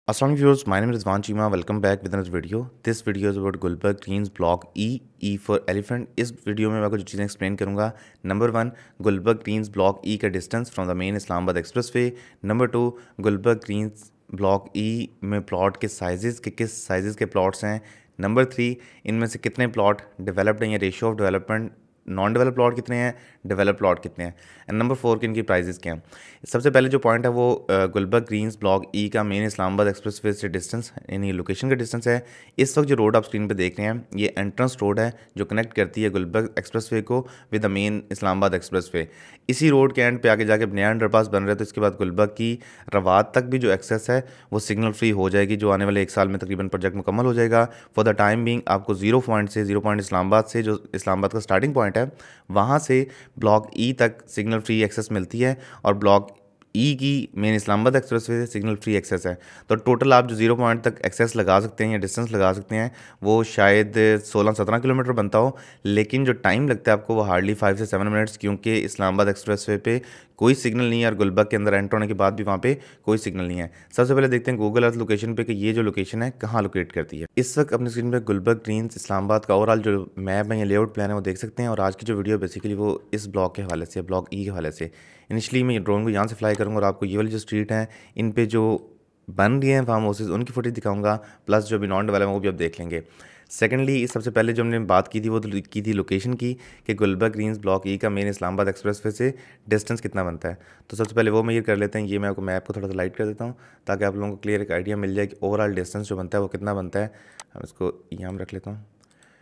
Assalamualaikum viewers, my name is Rizwan Chima. Welcome back with another video. This video is about Gulberg Greens Block E for Elephant. इस video में मैं आपको जो चीज़ें explain करूँगा. Number 1, Gulberg greens block E का distance from the main Islamabad expressway. Number 2, Gulberg greens block E में plot के साइजेस के किस साइजेस के प्लॉट्स हैं. नंबर 3, इनमें से कितने प्लॉट डेवलप्ड हैं या ratio of development non develop plot कितने हैं, डेवलप प्लॉट कितने हैं. एंड नंबर 4 कि इनकी प्राइजेस क्या हैं. सबसे पहले जो पॉइंट है वो गुलबर्ग ग्रीन्स ब्लॉक ई का मेन इस्लामाबाद एक्सप्रेस वे से डिस्टेंस यानी लोकेशन का डिस्टेंस है. इस वक्त जो रोड आप स्क्रीन पे देख रहे हैं ये एंट्रेंस रोड है जो कनेक्ट करती है गुलबर्ग एक्सप्रेस वे को with the main Islamabad expressway. इसी रोड के एंड पे आगे जाके नया अंडरपास बन रहा है, तो इसके बाद गुलबर्ग की रवात तक भी जो एक्सेस है वो सिग्नल फ्री हो जाएगी, जो आने वाले 1 साल में तकरीबन प्रोजेक्ट मुकम्मल हो जाएगा. फॉर द टाइम बीइंग आपको 0 पॉइंट इस्लामाबाद से जो इस्लामाबाद का स्टार्टिंग पॉइंट है वहाँ से ब्लॉक ई तक सिग्नल फ्री एक्सेस मिलती है और ब्लॉक ई की मेन इस्लामाबाद एक्सप्रेस वे से सिग्नल फ्री एक्सेस है. तो टोटल आप जो 0 पॉइंट तक एक्सेस लगा सकते हैं या डिस्टेंस लगा सकते हैं वो शायद 16-17 किलोमीटर बनता हो, लेकिन जो टाइम लगता है आपको वो हार्डली 5 से 7 मिनट्स, क्योंकि इस्लामाबाद एक्सप्रेस वे पे कोई सिग्नल नहीं है और गुलबर्ग के अंदर एंटर होने के बाद भी वहाँ पे कोई सिग्नल नहीं है. सबसे पहले देखते हैं गूगल अर्थ लोकेशन पे कि ये जो लोकेशन है कहाँ लोकेट करती है. इस वक्त अपनी स्क्रीन पे गुलबर्ग ग्रीन्स इस्लामाबाद का ओवरऑल जो मैप है या लेआउट प्लान है वो देख सकते हैं. और आज की जो वीडियो बेसिकली वो इस ब्लॉक के हवाले से, ब्लॉक ई के हवाले से. इनिशियली मैं ड्रोन को यहाँ से फ्लाई करूँगा और आपको ये वाली जो स्ट्रीट है इन पे जो बन रही हैं फार्म हाउसेज उनकी फुटेज दिखाऊंगा, प्लस जो भी नॉन डेवलप है वो भी आप देख लेंगे. सेकेंडली सबसे पहले जो हमने बात की थी वो की थी लोकेशन की कि गुलबर्ग ग्रीन्स ब्लॉक ई का मेन इस्लामाबाद एक्सप्रेस वे से डिस्टेंस कितना बनता है. तो सबसे पहले वो मेजर कर लेते हैं. ये मैं आपको मैप को थोड़ा सा लाइट कर देता हूँ ताकि आप लोगों को क्लियर एक आइडिया मिल जाए कि ओवरऑल डिस्टेंस जो बनता है वो कितना बनता है. हम इसको यहाँ रख लेता हूँ,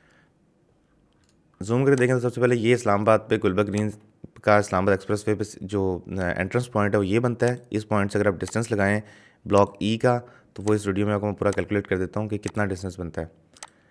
जूम करके देखें. तो सबसे पहले ये इस्लामाबाद पे गुलबर्ग ग्रीन्स का इस्लामाबाद एक्सप्रेस वे पे जो एंट्रेंस पॉइंट है वो ये बनता है. इस पॉइंट से अगर आप डिस्टेंस लगाएं ब्लॉक ई का तो वो इस वीडियो में आपको मैं पूरा कैलकुलेट कर देता हूँ कि कितना डिस्टेंस बनता है.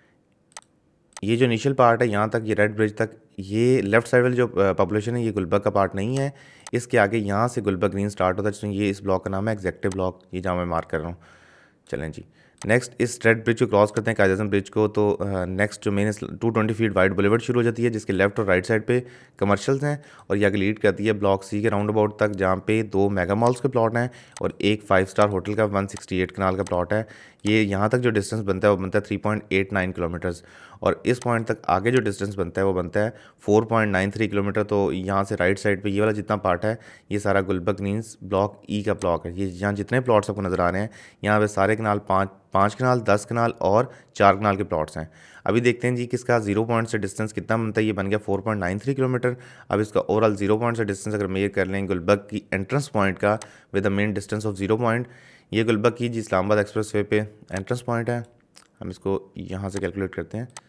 ये जो इनिशियल पार्ट है यहाँ तक, ये रेड ब्रिज तक, ये लेफ्ट साइड वाली जो पॉपुलेशन है ये गुलबर्ग का पार्ट नहीं है. इसके आगे यहाँ से गुलबर्ग ग्रीन स्टार्ट होता है, जिसमें ये इस ब्लॉक का नाम है एग्जेक्टिव ब्लॉक, ये जहाँ मैं मार्क कर रहा हूँ. चलें जी, नेक्स्ट इस रेड ब्रिज को क्रॉस करते हैं कायदे ब्रिज को, तो नेक्स्ट जो मेन 220 फीट वाइड बुलेवर्ड शुरू हो जाती है जिसके लेफ्ट और राइट साइड पे कमर्शियल्स हैं और ये आगे लीड करती है ब्लॉक सी के राउंड अबाउट तक, जहाँ पे 2 मेगा मॉल्स के प्लॉट हैं और एक 5 स्टार होटल का 168 कनाल का प्लॉट है. ये यहाँ तक जो डिस्टेंस बनता है वो बनता है 3.89 किलोमीटर्स और इस पॉइंट तक आगे जो डिस्टेंस बनता है वो बनता है 4.93 किलोमीटर. तो यहाँ से राइट साइड पे ये वाला जितना पार्ट है ये सारा गुलबर्ग ग्रीन्स ब्लॉक ई का ब्लॉक है. ये यहाँ जितने प्लॉट्स आपको नज़र आ रहे हैं यहाँ पे सारे कनाल 5 कनाल, 10 कनाल और 4 कनाल के प्लॉट्स हैं. अभी देखते हैं जी किसका 0 पॉइंट से डिस्टेंस कितना बनता है. ये बन गया 4.93 किलोमीटर. अब इसका ओवरऑल 0 पॉइंट से डिस्टेंस अगर मेजर कर लें गुलबर्ग की एंट्रेंस पॉइंट का with the main distance of 0 point, ये गुलबर्ग की जी इस्लामाबाद एक्सप्रेस वे पे एंट्रेंस पॉइंट है. हम इसको यहाँ से कैलकुलेट करते हैं,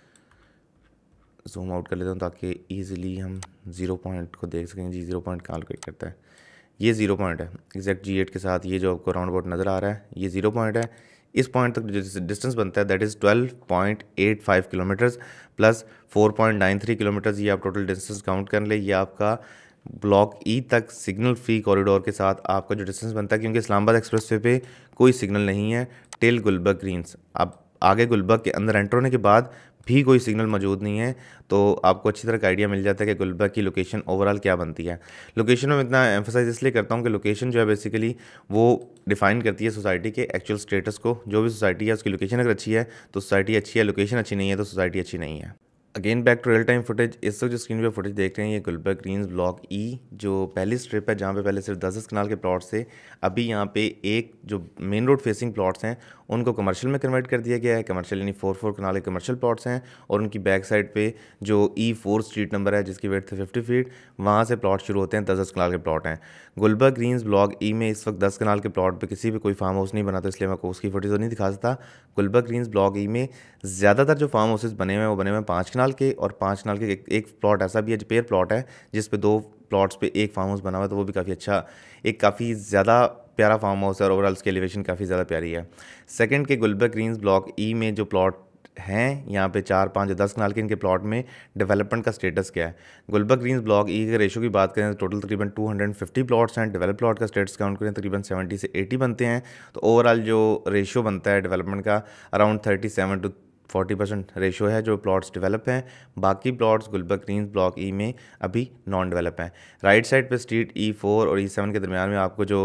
जूम आउट कर लेता हूँ ताकि ईजिली हम 0 पॉइंट को देख सकें. जी 0 पॉइंट कहाँ लोकेट करता है, ये 0 पॉइंट है एग्जैक्ट G8 के साथ. ये जो आपको राउंड अबाउट नज़र आ रहा है ये 0 पॉइंट है. इस पॉइंट तक जो डिस्टेंस बनता है that is 12.85 kilometres plus 4.93 kilometres. ये आप टोटल डिस्टेंस काउंट कर लें. ये आपका ब्लॉक ई तक सिग्नल फ्री कॉरिडोर के साथ आपका जो डिस्टेंस बनता है, क्योंकि इस्लामाबाद एक्सप्रेस वे पे कोई सिग्नल नहीं है टिल गुलबर्ग ग्रीन्स. अब आगे गुलबर्ग के अंदर एंटर होने के बाद भी कोई सिग्नल मौजूद नहीं है, तो आपको अच्छी तरह का आइडिया मिल जाता है कि गुलबर्ग की लोकेशन ओवरऑल क्या बनती है. लोकेशन में इतना एम्फोसाइज इसलिए करता हूँ कि लोकेशन जो है बेसिकली वो डिफाइन करती है सोसाइटी के एक्चुअल स्टेटस को. जो भी सोसाइटी है उसकी लोकेशन अगर अच्छी है तो सोसाइटी अच्छी है, लोकेशन अच्छी नहीं है तो सोसाइटी अच्छी नहीं है. Again back to real time footage. इस वक्त जो स्क्रीन पे फुटेज देख रहे हैं ये गुलबर्ग ग्रीन्स ब्लॉक ई जो पहली स्ट्रिप है जहाँ पे पहले सिर्फ 10 कनाल के प्लॉट्स थे. अभी यहाँ पे एक जो मेन रोड फेसिंग प्लॉट्स हैं उनको कमर्शियल में कन्वर्ट कर दिया गया है. कमर्शियल यानी 4 कनाल के कमर्शियल प्लॉट्स हैं और उनकी बैक साइड पे जो E4 स्ट्रीट नंबर है जिसकी वेट है 50 फीट, वहाँ से प्लॉट शुरू होते हैं. 10 कनाल के प्लॉट हैं. गुलबर्ग ग्रीन्स ब्लॉक ई में इस वक्त 10 कनाल के प्लॉट पर किसी भी कोई फार्म हाउस नहीं बना, तो इसलिए मैं आपको उसकी फुटेज तो नहीं दिखा सकता. गुलबर्ग ग्रीन्स ब्लॉक ई में ज़्यादातर जो फार्म हाउसेज बने हुए हैं वो बने हुए हैं 5 कनाल के, और 5 कनाल के एक प्लॉट ऐसा भी है जो पेयर प्लॉट है जिस पे 2 प्लॉट्स पे एक फार्म हाउस बना हुआ है. तो वो भी काफ़ी अच्छा, एक काफ़ी ज़्यादा प्यारा फार्म हाउस है और ओवरऑल उसकी एलिवेशन काफ़ी ज़्यादा प्यारी है. सेकंड के गुलबर्ग ग्रीन्स ब्लॉक ई में जो प्लॉट हैं यहाँ पे 4, 5 या 10 कनाल के इनके प्लॉट में डेवलपमेंट का स्टेटस क्या है. गुलबर्ग ग्रीन्स ब्लॉक ई के रेशो की बात करें तो टोटल तकरीबन 250 प्लॉट्स हैं. डेवलप प्लॉट का स्टेटस काउंट करें तकरीबन 70 से 80 बनते हैं. तो ओवरऑल जो रेशो बनता है डेवलपमेंट का अराउंड 37 to 40% रेशो है जो प्लॉट्स डेवलप हैं. बाकी plots Gulberg greens block E में अभी नॉन डेवलप हैं. राइट साइड पे स्ट्रीट E4 और E7 के दरमियान में आपको जो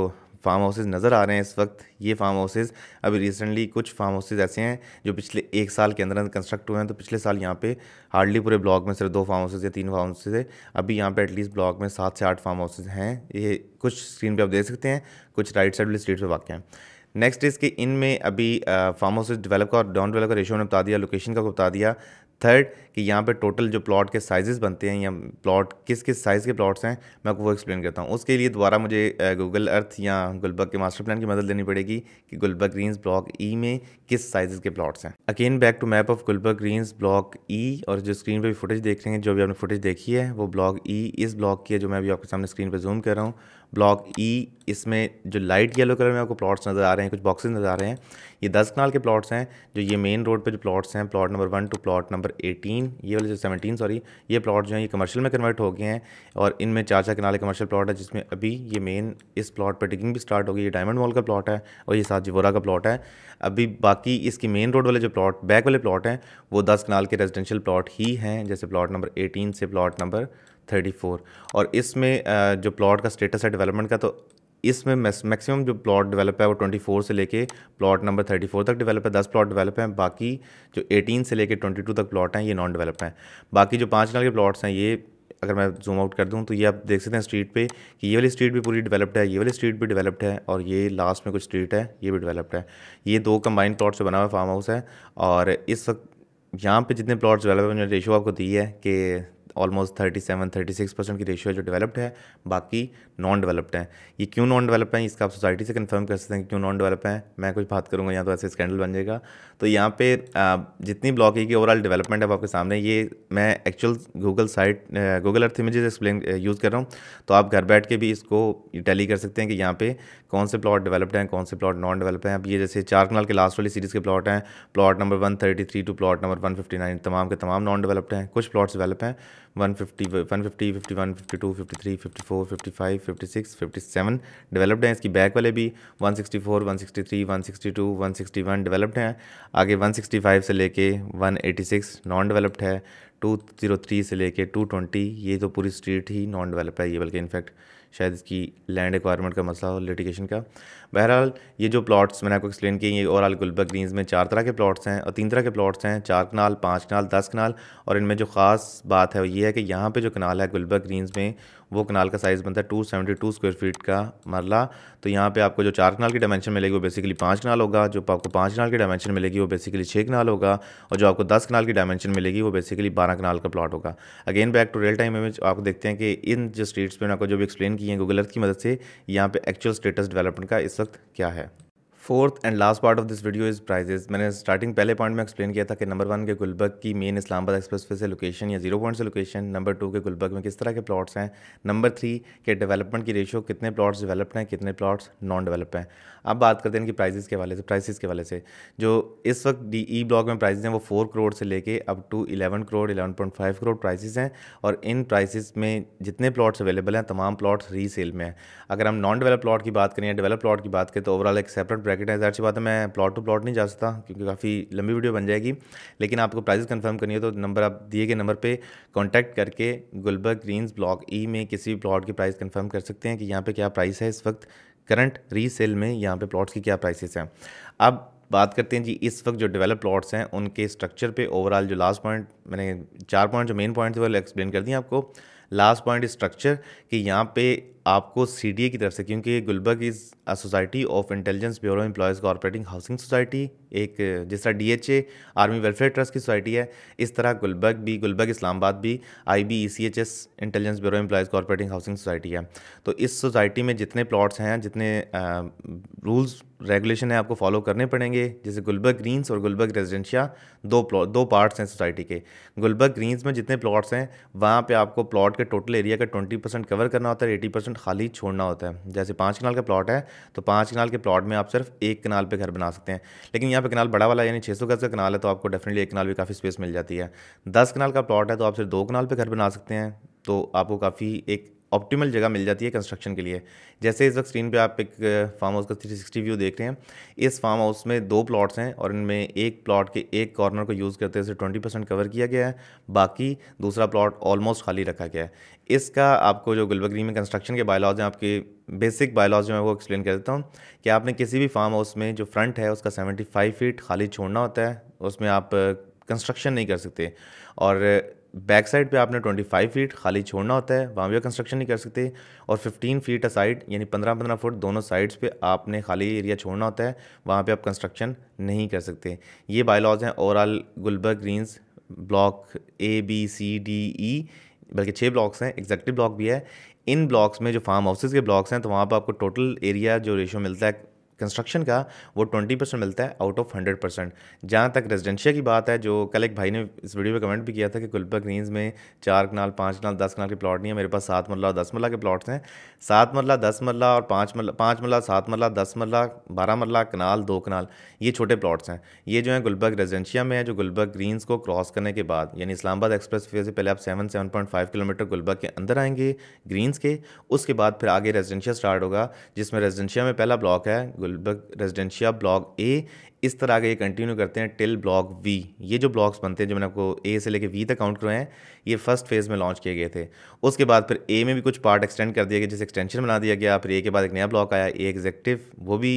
फार्म हाउसेज़ नज़र आ रहे हैं इस वक्त, ये फार्म हाउसेज़ अभी रिसेंटली कुछ फार्म हाउसेज़ ऐसे हैं जो पिछले 1 साल के अंदर कंस्ट्रक्ट हुए हैं। तो पिछले साल यहाँ पे हार्डली पूरे ब्लॉक में सिर्फ 2 फार्म हाउसेज़ या 3 फार्म हाउसेज़ है। अभी यहाँ पे एटलीस्ट ब्लॉक में 7 से 8 फार्म हाउसेज़ हैं। ये कुछ स्क्रीन पे आप देख सकते हैं, कुछ राइट साइड वाली स्ट्रीट पे वाक़ हैं। नेक्स्ट इसके इनमें अभी फार्म हाउसेज डेवलप का और डाउन डेवलप का रेशियो ने बता दिया, लोकेशन का बता दिया। थर्ड कि यहाँ पे टोटल जो प्लॉट के साइजेस बनते हैं या प्लॉट किस किस साइज़ के प्लॉट्स हैं, मैं आपको वो एक्सप्लेन करता हूँ। उसके लिए दोबारा मुझे गूगल अर्थ या गुलबर्ग के मास्टर प्लान की मदद लेनी पड़ेगी कि गुलबर्ग ग्रीन्स ब्लॉक ई में किस साइज़ के प्लॉट्स हैं। Again back to map of Gulberg greens block E, और जो स्क्रीन पर भी फुटेज देख रहे हैं, जो भी आपने फुटेज देखी है वो ब्लॉक ई इस ब्लॉक की है जो मैं अभी आपके सामने स्क्रीन पर जूम कर रहा हूँ। ब्लॉक ई, इसमें जो लाइट येलो कलर में आपको प्लॉट्स नज़र आ रहे हैं, कुछ बॉक्सेस नज़र आ रहे हैं, ये 10 कनाल के प्लॉट्स हैं। जो ये मेन रोड पे जो प्लॉट्स हैं, plot number 1 to plot number 18, ये वाले जो 17 सॉरी, ये प्लॉट जो हैं ये कमर्शियल में कन्वर्ट हो गए हैं और इनमें 4 कनाल कमर्शियल प्लॉट है, जिसमें अभी ये मेन इस प्लॉट पर टिकिंग भी स्टार्ट हो गई। ये डायमंड मॉल का प्लॉट है और ये साथ जिवोरा का प्लॉट है। अभी बाकी इसकी मेन रोड वाले जो प्लॉट बैक वाले प्लॉट हैं वो 10 कनाल के रेजिडेंशियल प्लॉट ही हैं, जैसे प्लॉट नंबर 18 से प्लॉट नंबर 34। और इसमें जो प्लॉट का स्टेटस है डेवलपमेंट का, तो इसमें मैक्सिमम जो प्लॉट डेवलप है वो 24 से लेके प्लॉट नंबर 34 तक डेवलप है। 10 प्लॉट डेवलप हैं, बाकी जो 18 से लेके 22 तक प्लॉट हैं ये नॉन डेवलप हैं। बाकी जो 5 कनाल के प्लॉट्स हैं, ये अगर मैं जूम आउट कर दूं तो ये आप देख सकते हैं स्ट्रीट पे कि ये वाली स्ट्रीट भी पूरी डेवलप्ड है, ये वाली स्ट्रीट भी डेवलप्ड है, और ये लास्ट में कुछ स्ट्रीट है ये भी डेवलप्ड है। ये 2 कंबाइंड प्लॉट से बना हुआ फार्म हाउस है। और इस वक्त यहाँ पे जितने प्लॉट्स डेवलप है, मैंने रेशियो आपको दी है कि ऑलमोस्ट 37-36% की रेशियो है जो डेवलप्ड है, बाकी नॉन डेवलप्ड है। ये क्यों नॉन डेवलप्ड है इसका आप सोसाइटी से कंफर्म कर सकते हैं कि क्यों नॉन डेवलप है। मैं कुछ बात करूँगा यहाँ तो ऐसे स्कैंडल बन जाएगा। तो यहाँ पे जितनी ब्लॉक की ओवरऑल डेवलपमेंट है वो आपके सामने, ये मैं actual Google site Google earth images explain use कर रहा हूँ। तो आप घर बैठ के भी इसको टैली कर सकते हैं कि यहाँ पे कौन से प्लॉट डेवलप्ड हैं, कौन से प्लॉट नॉन डेवलप हैं। अब ये जैसे 4 कनाल के लास्ट वाली सीरीज़ के प्लॉट हैं, plot number 133 to plot number 159, तमाम के तमाम नॉन डेवलप्ड हैं। कुछ प्लॉट्स डेवलप हैं 150, 51, 52, 53, 54, 55, 56, 57 डेवलप्ड हैं। इसकी बैक वाले भी 164, 163, 162, 161 डेवलप्ड हैं। आगे 165 से लेके 186 नॉन डेवलप्ड है। 203 से लेके 220 ये तो पूरी स्ट्रीट ही नॉन डेवलप है ये, बल्कि इनफैक्ट शायद इसकी लैंड एक्वायरमेंट का मसला हो, लिटिगेशन का। बहरहाल ये जो प्लॉट्स मैंने आपको एक्सप्लेन किए, ये ओवरऑल गुलबर्ग ग्रीन्स में 4 तरह के प्लॉट्स हैं और 3 तरह के प्लॉट्स हैं, 4 कनाल, 5 कनाल, 10 कनाल। और इनमें जो ख़ास बात है वो ये है कि यहाँ पे जो कनाल है गुलबर्ग ग्रीन्स में, वो कनाल का साइज़ बनता है 272 स्क्वायर फीट का मरला। तो यहाँ पे आपको जो 4 कनाल की डायमेंशन मिलेगी वो बेसिकली 5 कनाल होगा, जो आपको 5 कनाल की डायमेंशन मिलेगी वो बेसिकली 6 कनाल होगा, और जो आपको 10 कनाल की डायमेंशन मिलेगी वो बेसिकली 12 कनाल का प्लॉट होगा। Again back to real time image, आप देखते हैं कि इन जो स्ट्रीट्स पे आपको जो भी एक्सप्लेन किए हैं गूगल अर्थ की मदद से, यहाँ पे एक्चुअल स्टेटस डेवलपमेंट का इस वक्त क्या है। Fourth and last part of this video is prices. मैंने स्टार्टिंग पहले पॉइंट में एक्सप्लेन किया था कि नंबर 1 के गुलबर्ग की मेन इस्लामाबाद एक्सप्रेसवे से लोकेशन या 0 पॉइंट से लोकेशन, नंबर 2 के गुलबर्ग में किस तरह के प्लॉट्स हैं, नंबर 3 के डेवलपमेंट की रेशियो, कितने प्लॉट्स डेवलप्ड हैं, कितने प्लॉट्स नॉन डेवलप हैं। अब बात करते हैं इनकी प्राइजेस के हवाले से। जो इस वक्त DE ब्लॉक में प्राइजेस हैं वो 4 करोड़ से लेके up to 11 crore 11.5 crore prices हैं। और इन प्राइसेस में जितने प्लॉट्स अवेलेबल हैं तमाम प्लॉट्स रीसेल में हैं। अगर हम नॉन डेवलप प्लॉट की बात करें या डेवलप प्लॉट की बात करें तो ओवरऑल एक सेपरेट ब्रैकेट है। ज़ाहिर सी बात है मैं प्लॉट टू प्लॉट नहीं जा सकता क्योंकि काफ़ी लंबी वीडियो बन जाएगी, लेकिन आपको प्राइस कंफर्म करनी है तो नंबर आप दिए गए नंबर पे कांटेक्ट करके गुलबर्ग ग्रीन्स ब्लॉक ई में किसी भी प्लॉट की प्राइस कंफर्म कर सकते हैं कि यहाँ पे क्या प्राइस है इस वक्त करंट रीसेल में, यहाँ पे प्लॉट्स की क्या प्राइसेस हैं। अब बात करते हैं जी इस वक्त जो डेवलप प्लॉट्स हैं उनके स्ट्रक्चर पे। ओवरऑल जो लास्ट पॉइंट मैंने 4 पॉइंट जो मेन पॉइंट थे वो एक्सप्लेन कर दिए आपको। लास्ट पॉइंट स्ट्रक्चर कि यहाँ पे आपको CDA की तरफ से, क्योंकि Gulberg is a society of intelligence bureau employees cooperating housing society, एक जिस तरह DHA आर्मी वेलफेयर ट्रस्ट की सोसाइटी है, इस तरह गुलबर्ग इस्लामाबाद भी IBECHS intelligence bureau employees cooperating housing society है। तो इस सोसाइटी में जितने प्लॉट्स हैं, जितने रूल्स रेगुलेशन है आपको फॉलो करने पड़ेंगे। जैसे गुलबर्ग ग्रीन्स और गुलबर्ग रेजिडेंशिया दो पार्ट्स हैं सोसाइटी के। गुलबर्ग ग्रीन्स में जितने प्लॉट्स हैं वहाँ पे आपको प्लॉट के टोटल एरिया का 20% कवर करना होता है, 80% खाली छोड़ना होता है। जैसे 5 कनाल का प्लॉट है तो 5 कनाल के प्लॉट में आप सिर्फ 1 कनाल पे घर बना सकते हैं, लेकिन यहाँ पे कनाल बड़ा वाला यानी 600 गज का कनाल है तो आपको डेफिनेटली 1 कनाल भी काफ़ी स्पेस मिल जाती है। 10 कनाल का प्लॉट है तो आप सिर्फ 2 कनाल पे घर बना सकते हैं, तो आपको काफ़ी एक ऑप्टिमल जगह मिल जाती है कंस्ट्रक्शन के लिए। जैसे इस वक्त स्क्रीन पे आप एक फार्म हाउस का 360 व्यू देख रहे हैं। इस फार्म हाउस में 2 प्लॉट्स हैं और इनमें एक प्लॉट के एक कॉर्नर को यूज़ करते हुए 20% कवर किया गया है, बाकी दूसरा प्लॉट ऑलमोस्ट खाली रखा गया है। इसका आपको जो गुलबर्ग ग्रीन में कंस्ट्रक्शन के बायलॉज हैं, आपके बेसिक बायलॉज जो है वो एक्सप्लेन कर देता हूँ कि आपने किसी भी फार्म हाउस में जो फ्रंट है उसका 75 फीट खाली छोड़ना होता है, उसमें आप कंस्ट्रक्शन नहीं कर सकते। और बैक साइड पे आपने 25 फीट खाली छोड़ना होता है, वहाँ भी कंस्ट्रक्शन नहीं कर सकते। और 15 फीट असाइड यानी 15-15 फुट दोनों साइड्स पे आपने खाली एरिया छोड़ना होता है, वहाँ पे आप कंस्ट्रक्शन नहीं कर सकते। ये बायलॉज हैं overall Gulberg greens block ABCDE, बल्कि 6 ब्लॉक्स हैं, एग्जेक्टिव ब्लॉक भी है। इन ब्लॉक्स में जो फार्म हाउसेज़ के ब्लॉक्स हैं तो वहाँ पर आपको टोटल एरिया जो रेशियो मिलता है कंस्ट्रक्शन का वो 20% मिलता है आउट ऑफ 100%। जहाँ तक रेजिडेंशिया की बात है, जो कल एक भाई ने इस वीडियो में कमेंट भी किया था कि गुलबर्ग ग्रीन्स में 4 कनाल 5 कनाल 10 कनाल के प्लॉट नहीं है, मेरे पास 7 मरला और 10 मरला के प्लॉट्स हैं। 7 मरला 10 मरला और 5 मरला 7 मरला 10 मरला 12 मरला कनाल 2 कनाल ये छोटे प्लॉट्स हैं। ये जो है गुलबर्ग रेजिडेंशिया में है, जो गुलबर्ग ग्रीन्स को क्रॉस करने के बाद यानी इस्लामाबाद एक्सप्रेस वे से पहले आप 7.5 किलोमीटर गुलबर्ग के अंदर आएंगे ग्रीन्स के, उसके बाद फिर आगे रेजिडेंशिया स्टार्ट होगा, जिसमें रेजिडेंशिया में पहला ब्लॉक है गुलबर्ग रेजिडेंशिया ब्लॉक A। इस तरह आगे ये कंटिन्यू करते हैं टिल ब्लॉक V। ये जो ब्लॉक्स बनते हैं जो मैंने आपको A से लेके V तक काउंट करवाए हैं, ये फर्स्ट फेज़ में लॉन्च किए गए थे। उसके बाद फिर A में भी कुछ पार्ट एक्सटेंड कर दिया गया, जिसे एक्सटेंशन बना दिया गया। फिर A के बाद एक नया ब्लॉक आया A एग्जेक्टिव, वो भी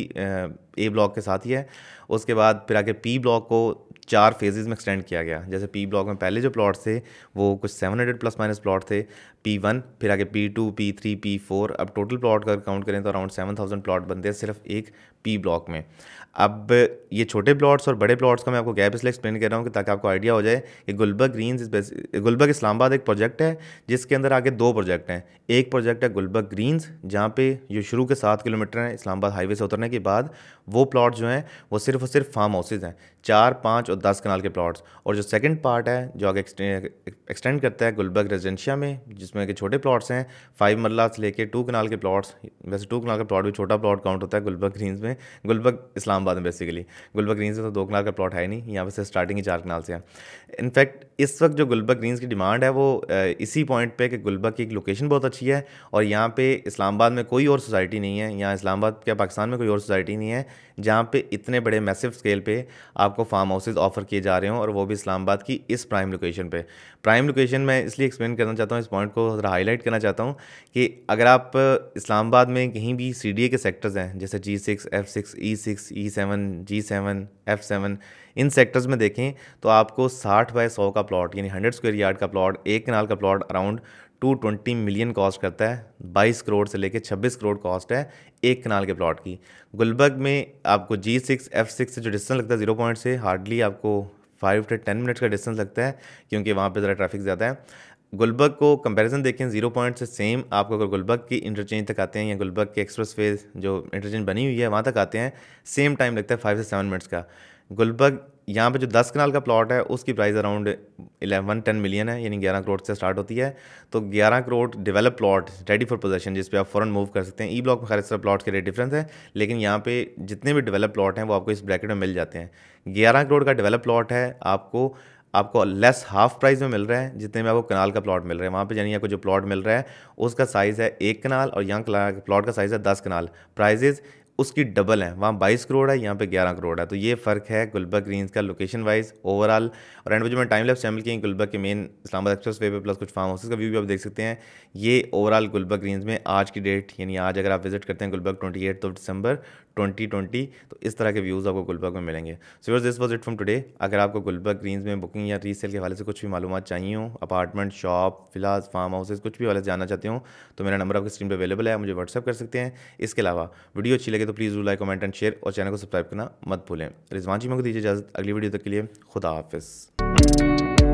A ब्लॉक के साथ ही है। उसके बाद फिर आगे P ब्लॉक को 4 फेजेज़ में एक्सटेंड किया गया। जैसे P ब्लॉक में पहले जो प्लॉट थे वो कुछ 700 प्लस माइनस प्लॉट थे, P1, फिर आगे P2, P3, P4। अब टोटल प्लॉट का काउंट करें तो अराउंड 7000 प्लॉट बनते हैं सिर्फ एक P ब्लॉक में। अब ये छोटे प्लॉट्स और बड़े प्लॉट्स का मैं आपको गैप इसलिए एक्सप्लेन कर रहा हूँ कि ताकि आपको आइडिया हो जाए कि गुलबर्ग ग्रीन्स गुलबर्ग इस्लामाबाद एक प्रोजेक्ट है जिसके अंदर आगे 2 प्रोजेक्ट हैं। एक प्रोजेक्ट है गुलबर्ग ग्रीन्स, जहाँ पे जो शुरू के 7 किलोमीटर हैं इस्लामाबाद हाईवे से उतरने के बाद, वो प्लॉट जो हैं वो सिर्फ और सिर्फ फार्म हाउसेज हैं, 4, 5 और 10 कनाल के प्लॉट्स। और जो सेकंड पार्ट है जो आगे एक्सटेंड करता है गुलबर्ग रेजिडेंशिया में, जिसमें कि छोटे प्लॉट्स हैं 5 मरला से लेके 2 कनाल के प्लॉट्स। वैसे 2 कनाल का प्लॉट भी छोटा प्लॉट काउंट होता है गुलबर्ग ग्रीन्स में, गुलबर्ग इस्लामाबाद में बेसिकली। गुलबर्ग ग्रीन्स में तो 2 कनाल का प्लॉट है नहीं, यहाँ पे से स्टार्टिंग ही 4 कनाल से है। इनफैक्ट इस वक्त जो गुलबर्ग ग्रीन्स की डिमांड है वो इसी पॉइंट पे कि गुलबर्ग की एक लोकेशन बहुत अच्छी है और यहाँ पे इस्लामाबाद में कोई और सोसाइटी नहीं है, यहाँ इस्लामाबाद क्या पाकिस्तान में कोई और सोसाइटी नहीं है जहाँ पे इतने बड़े मैसिव स्केल पे आपको फार्म हाउसेज ऑफर किए जा रहे हों, और वो भी इस्लामाबाद की इस प्राइम लोकेशन पे। प्राइम लोकेशन मैं इसलिए एक्सप्लेन करना चाहता हूँ, इस पॉइंट को ज़रा हाईलाइट करना चाहता हूँ कि अगर आप इस्लामाबाद में कहीं भी CDA के सेक्टर्स हैं जैसे G6, F6, E6, E7, G7, F7, इन सेक्टर्स में देखें तो आपको 60 बाय 100 का प्लॉट यानी 100 स्क्वायर यार्ड का प्लॉट, 1 कनाल का प्लॉट अराउंड 220 मिलियन कॉस्ट करता है। 22 करोड़ से लेके 26 करोड़ कॉस्ट है 1 कनाल के प्लॉट की। गुलबर्ग में आपको G6, F6 से जो डिस्टेंस लगता है 0 पॉइंट से हार्डली आपको 5 से 10 मिनट्स का डिस्टेंस लगता है, क्योंकि वहाँ पे ज़रा ट्रैफिक ज़्यादा है। गुलबर्ग को कंपैरिजन देखें 0 पॉइंट से सेम, आपको अगर गुलबर्ग की इंटरचेंज तक आते हैं या गुलबर्ग के एक्सप्रेस वे जो इंटरचेंज बनी हुई है वहाँ तक आते हैं, सेम टाइम लगता है 5 से 7 मिनट्स का। गुलबर्ग यहाँ पे जो 10 कनाल का प्लॉट है उसकी प्राइस अराउंड 11-10 मिलियन है, यानी 11 करोड़ से स्टार्ट होती है। तो 11 crore develop plot ready for possession, जिस पे आप फ़ौरन मूव कर सकते हैं। ई ब्लॉक में खैर इस तरह प्लॉट के रेट डिफरेंस है, लेकिन यहाँ पे जितने भी डेवलप प्लॉट हैं वो आपको इस ब्रैकेट में मिल जाते हैं। 11 करोड़ का डेवलप प्लॉट है, आपको लेस हाफ प्राइस में मिल रहा है जितने में आपको कनाल का प्लॉट मिल रहा है वहाँ पे। यानी आपको जो प्लॉट मिल रहा है उसका साइज़ है 1 कनाल और यहाँ प्लॉट का साइज़ है 10 कनाल। प्राइजेज़ उसकी डबल है, वहाँ 22 करोड़ है, यहाँ पे 11 करोड़ है। तो ये फ़र्क है गुलबर्ग ग्रीन्स का लोकेशन वाइज ओवरऑल। और एंड में जो मैं टाइम लैप्स शामिल किए गुलबर्ग के मेन इस्लामाबाद एक्सप्रेस वे पे प्लस कुछ फार्म हाउसेस का व्यू भी आप देख सकते हैं। ये ओवरऑल गुलबर्ग ग्रीन्स में आज की डेट, यानी आज अगर आप विजिट करते हैं गुलबर्ग 28 दिसंबर 2020, तो इस तरह के व्यूज़ आपको गुलबर्ग में मिलेंगे। So this was it from today. अगर आपको गुलबर्ग ग्रीन्स में बुकिंग या रीसेल के हवाले से कुछ भी मालूमात चाहिए हो, apartment, shop, villas, farm houses, कुछ भी हवाले से जानना चाहते हो, तो मेरा नंबर आपकी स्क्रीन पर अवेलेबल है, मुझे व्हाट्सअप कर सकते हैं। इसके अलावा वीडियो अच्छी लगे तो please do like, comment and share, और चैनल को सब्सक्राइब करना मत भूलें। रिजवान जी को दीजिए इजाज़त, अगली वीडियो तक के लिए खुदा हाफिज़।